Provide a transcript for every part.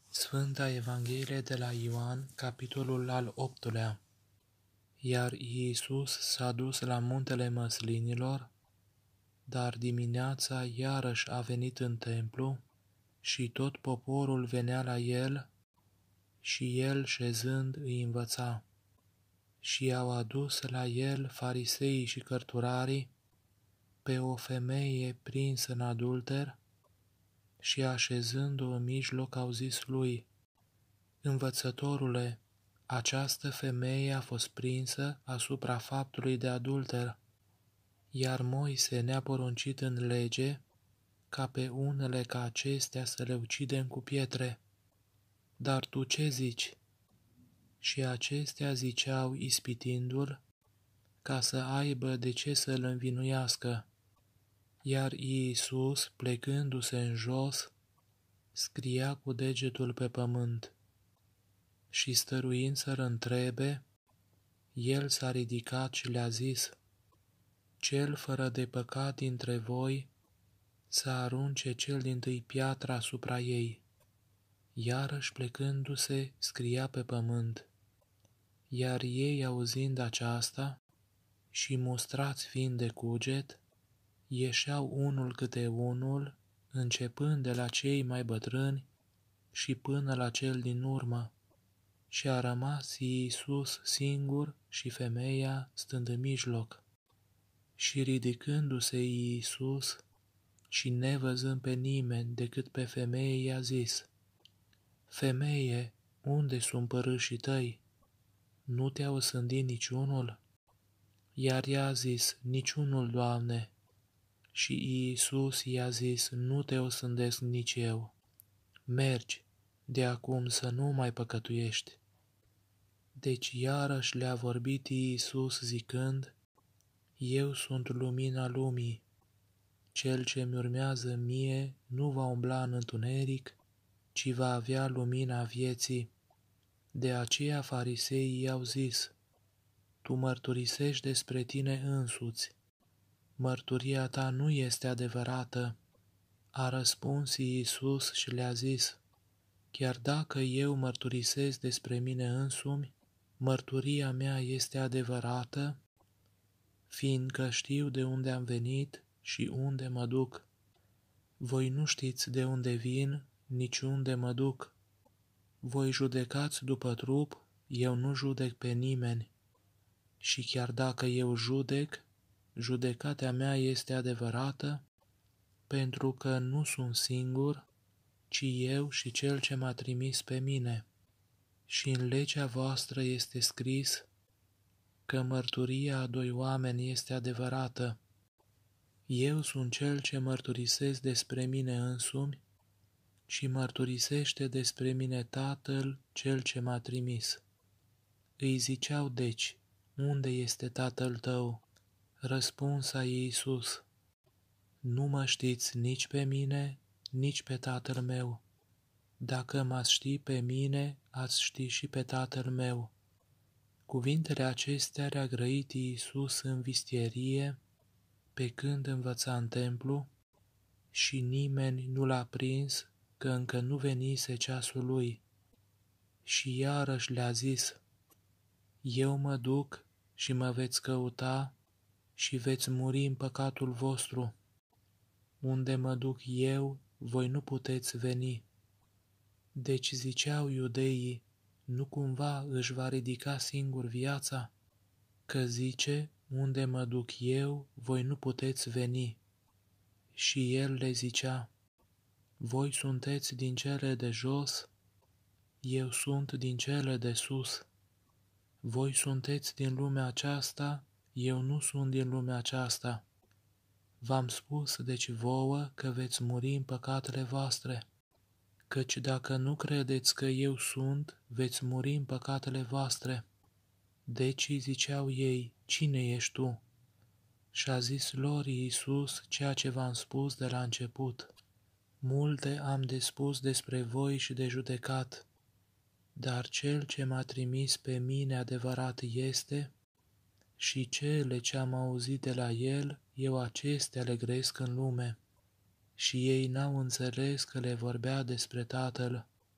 Sfânta Evanghelie de la Ioan, capitolul al 8-lea. Iar Iisus s-a dus la muntele Măslinilor, dar dimineața iarăși a venit în templu și tot poporul venea la el și el șezând îi învăța. Și au adus la el fariseii și cărturarii pe o femeie prinsă în adulter și așezându-o în mijloc au zis lui: Învățătorule, această femeie a fost prinsă asupra faptului de adulter, iar Moise ne-a poruncit în lege ca pe unele ca acestea să le ucidem cu pietre. Dar tu ce zici? Și acestea ziceau ispitindu-l ca să aibă de ce să-l învinuiască. Iar Iisus, plecându-se în jos, scria cu degetul pe pământ. Și stăruind să-l întrebe, el s-a ridicat și le-a zis: Cel fără de păcat dintre voi să arunce cel dintâi piatra asupra ei. Iarăși plecându-se, scria pe pământ. Iar ei, auzind aceasta și mustrați fiind de cuget, ieșeau unul câte unul, începând de la cei mai bătrâni și până la cel din urmă. Și a rămas Iisus singur și femeia stând în mijloc. Și ridicându-se Iisus și nevăzând pe nimeni decât pe femeie, i-a zis: Femeie, unde sunt părâșii tăi? Nu te-a osândit niciunul? Iar ea a zis: Niciunul, Doamne. Și Iisus i-a zis: Nu te osândesc nici eu. Mergi, de acum să nu mai păcătuiești. Deci iarăși le-a vorbit Iisus zicând: Eu sunt lumina lumii. Cel ce mi urmează mie nu va umbla în întuneric, ci va avea lumina vieții. De aceea fariseii i-au zis: Tu mărturisești despre tine însuți. Mărturia ta nu este adevărată. A răspuns Iisus și le-a zis: Chiar dacă eu mărturisesc despre mine însumi, mărturia mea este adevărată, fiindcă știu de unde am venit și unde mă duc. Voi nu știți de unde vin, nici unde mă duc. Voi judecați după trup, eu nu judec pe nimeni. Și chiar dacă eu judec, judecata mea este adevărată, pentru că nu sunt singur, ci eu și Cel ce m-a trimis pe mine. Și în legea voastră este scris că mărturia a doi oameni este adevărată. Eu sunt cel ce mărturisesc despre mine însumi și mărturisește despre mine Tatăl, cel ce m-a trimis. Îi ziceau deci: Unde este Tatăl tău? Răspuns a Iisus: Nu mă știți nici pe mine, nici pe Tatăl meu. Dacă m-ați ști pe mine, ați ști și pe Tatăl meu. Cuvintele acestea le-a grăit Iisus în vistierie, pe când învăța în templu, și nimeni nu l-a prins, că încă nu venise ceasul lui. Și iarăși le-a zis: Eu mă duc și mă veți căuta și veți muri în păcatul vostru. Unde mă duc eu, voi nu puteți veni. Deci ziceau iudeii: Nu cumva își va ridica singur viața? Că zice: Unde mă duc eu, voi nu puteți veni. Și el le zicea: Voi sunteți din cele de jos, eu sunt din cele de sus. Voi sunteți din lumea aceasta, eu nu sunt din lumea aceasta. V-am spus deci vouă că veți muri în păcatele voastre, căci dacă nu credeți că eu sunt, veți muri în păcatele voastre. Deci ziceau ei: Cine ești tu? Și a zis lor Iisus ceea ce v-am spus de la început. Multe am de spus despre voi și de judecat, dar cel ce m-a trimis pe mine adevărat este, și cele ce am auzit de la el, eu acestea le grăiesc în lume. Și ei n-au înțeles că le vorbea despre Tatăl.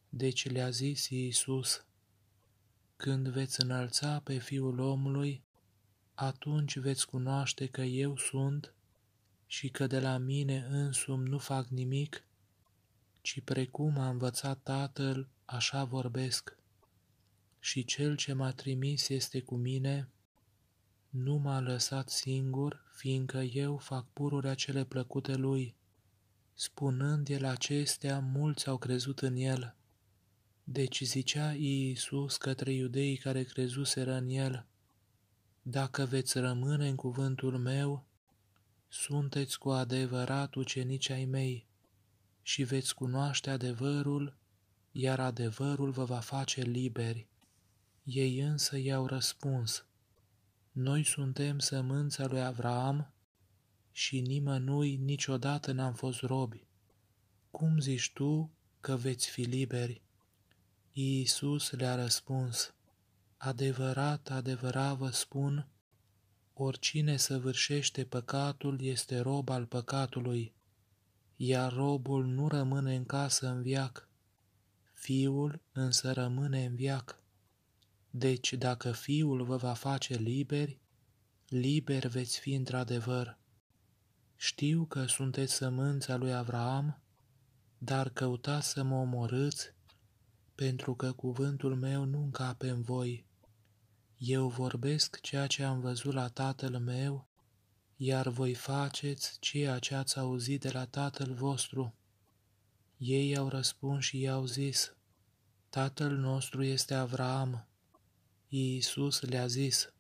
Deci le-a zis Iisus: când veți înălța pe Fiul omului, atunci veți cunoaște că eu sunt și că de la mine însumi nu fac nimic, ci precum a învățat Tatăl, așa vorbesc. Și Cel ce m-a trimis este cu mine, nu m-a lăsat singur, fiindcă eu fac pururea cele plăcute Lui. Spunând El acestea, mulți au crezut în El. Deci zicea Iisus către iudeii care crezuseră în El: dacă veți rămâne în cuvântul meu, sunteți cu adevărat ucenici ai mei și veți cunoaște adevărul, iar adevărul vă va face liberi. Ei însă i-au răspuns: noi suntem sămânța lui Avraam și nimănui niciodată n-am fost robi. Cum zici tu că veți fi liberi? Iisus le-a răspuns: adevărat, adevărat vă spun, oricine săvârșește păcatul este rob al păcatului, iar robul nu rămâne în casă în veac, Fiul însă rămâne în veac. Deci dacă Fiul vă va face liberi, liberi veți fi într-adevăr. Știu că sunteți sămânța lui Avraam, dar căutați să mă omorâți, pentru că cuvântul meu nu încape în voi. Eu vorbesc ceea ce am văzut la Tatăl meu, iar voi faceți ceea ce ați auzit de la tatăl vostru. Ei au răspuns și i-au zis: Tatăl nostru este Avraam. Iisus le-a zis: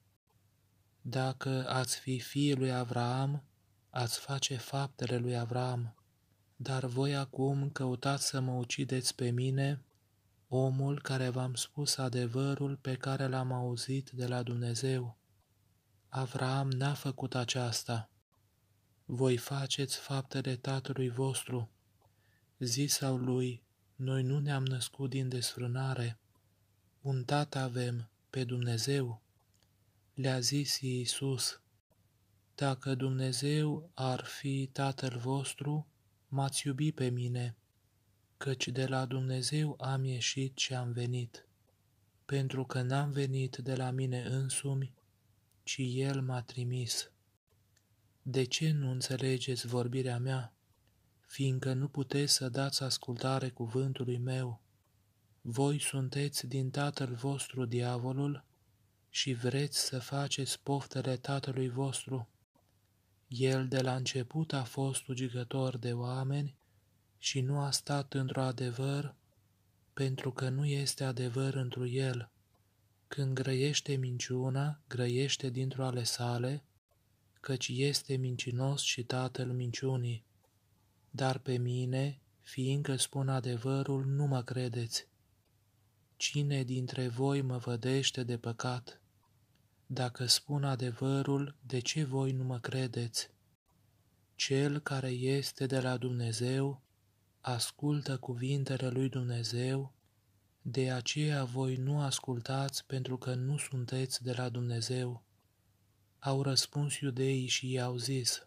dacă ați fi fiii lui Avraam, ați face faptele lui Avraam. Dar voi acum căutați să mă ucideți pe mine, omul care v-am spus adevărul pe care l-am auzit de la Dumnezeu. Avraam n-a făcut aceasta. Voi faceți faptele tatălui vostru. Zisau lui: noi nu ne-am născut din desfrânare. Un tată avem, pe Dumnezeu. Le-a zis Iisus: dacă Dumnezeu ar fi Tatăl vostru, m-ați iubi pe mine, căci de la Dumnezeu am ieșit și am venit, pentru că n-am venit de la mine însumi, ci El m-a trimis. De ce nu înțelegeți vorbirea mea, fiindcă nu puteți să dați ascultare cuvântului meu? Voi sunteți din tatăl vostru diavolul și vreți să faceți poftele tatălui vostru. El de la început a fost ucigător de oameni și nu a stat într-o adevăr, pentru că nu este adevăr întru el. Când grăiește minciuna, grăiește dintr-o ale sale, căci este mincinos și tatăl minciunii. Dar pe mine, fiindcă spun adevărul, nu mă credeți. Cine dintre voi mă vădește de păcat? Dacă spun adevărul, de ce voi nu mă credeți? Cel care este de la Dumnezeu ascultă cuvintele lui Dumnezeu, de aceea voi nu ascultați pentru că nu sunteți de la Dumnezeu. Au răspuns iudeii și i-au zis: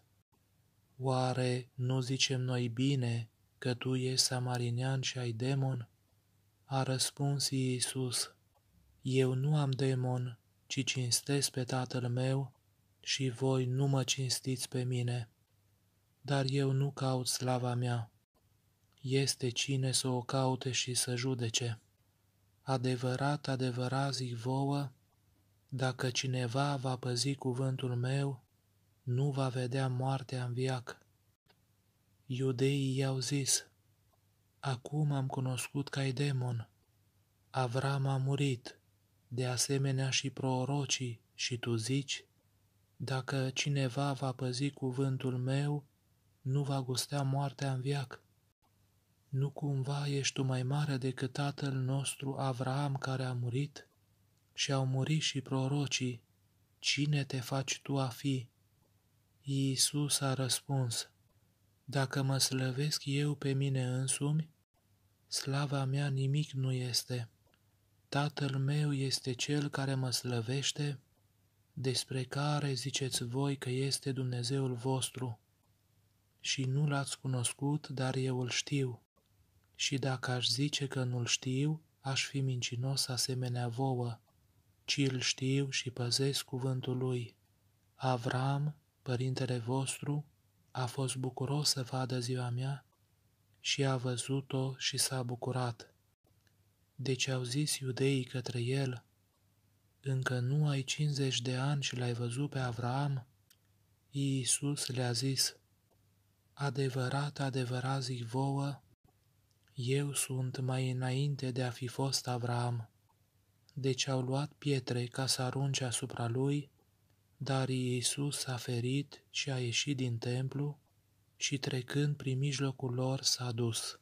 oare nu zicem noi bine că tu ești samarinean și ai demon? A răspuns Iisus: eu nu am demon, ci cinstesc pe Tatăl meu și voi nu mă cinstiți pe mine. Dar eu nu caut slava mea. Este cine să o caute și să judece. Adevărat, adevărat zic vouă, dacă cineva va păzi cuvântul meu, nu va vedea moartea în veac. Iudeii i-au zis: acum am cunoscut că ai demon. Avram a murit, de asemenea și prorocii, și tu zici: dacă cineva va păzi cuvântul meu, nu va gustea moartea în veac. Nu cumva ești tu mai mare decât tatăl nostru Avraam care a murit? Și au murit și prorocii. Cine te faci tu a fi? Iisus a răspuns: dacă mă slăvesc eu pe mine însumi, slava mea nimic nu este. Tatăl meu este cel care mă slăvește, despre care ziceți voi că este Dumnezeul vostru. Și nu l-ați cunoscut, dar eu îl știu. Și dacă aș zice că nu-l știu, aș fi mincinos asemenea vouă, ci îl știu și păzesc cuvântul lui. Avram, părintele vostru, a fost bucuros să vadă ziua mea și a văzut-o și s-a bucurat. Deci au zis iudeii către el: încă nu ai 50 de ani și l-ai văzut pe Avram? Iisus le-a zis: adevărat, adevărat zic vouă, eu sunt mai înainte de a fi fost Avram. Deci au luat pietre ca să arunce asupra lui, dar Iisus a ferit și a ieșit din templu și trecând prin mijlocul lor s-a dus.